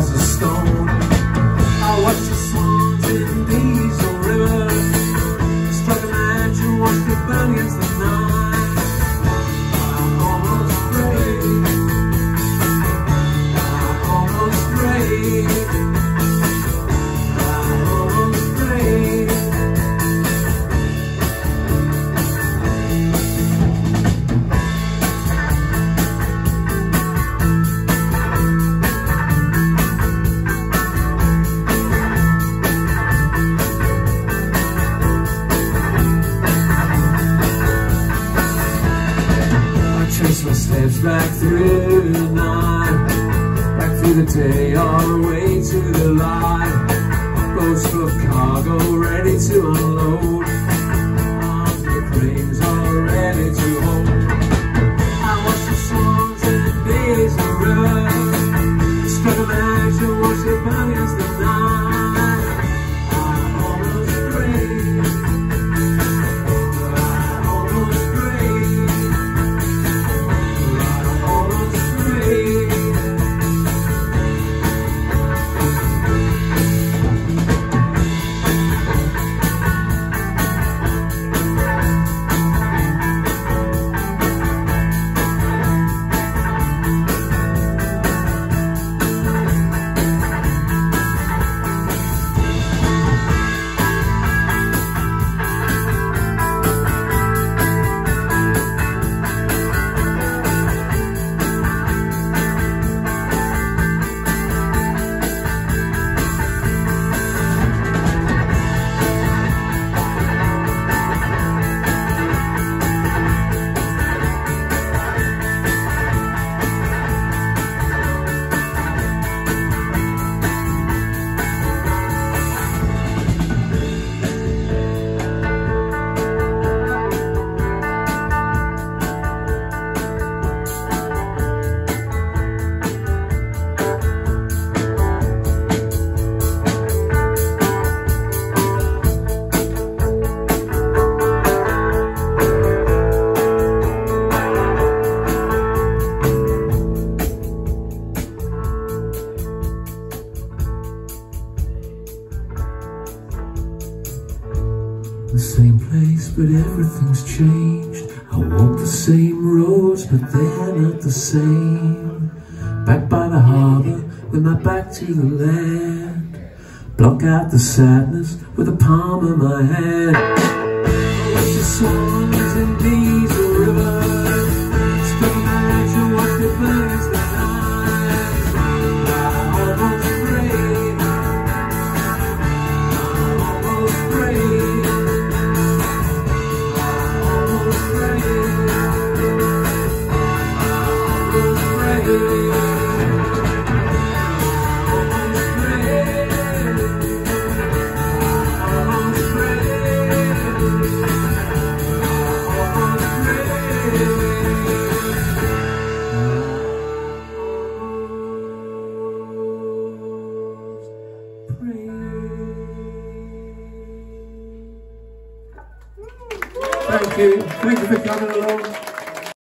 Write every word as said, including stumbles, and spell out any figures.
as a stone. I watched the swans in Diesel River, struck a match and watched it burn against the night. I almost prayed, I almost prayed, I almost prayed. Trace my steps back through the night, back through the day, all the way to the light. Boats full of cargo ready to unload, arms and cranes all ready to hold. I watched the swans and days of river, struck a match and watched it burn against the night. I almost prayed, I almost prayed. The same place, but everything's changed. I walk the same roads, but they're not the same. Back by the harbour, with my back to the land, block out the sadness with the palm of my hand. I watch the swans in Diesel River, struck a match and watched it burn against the night. I almost prayed, I almost prayed. Thank you. Thank you for coming along.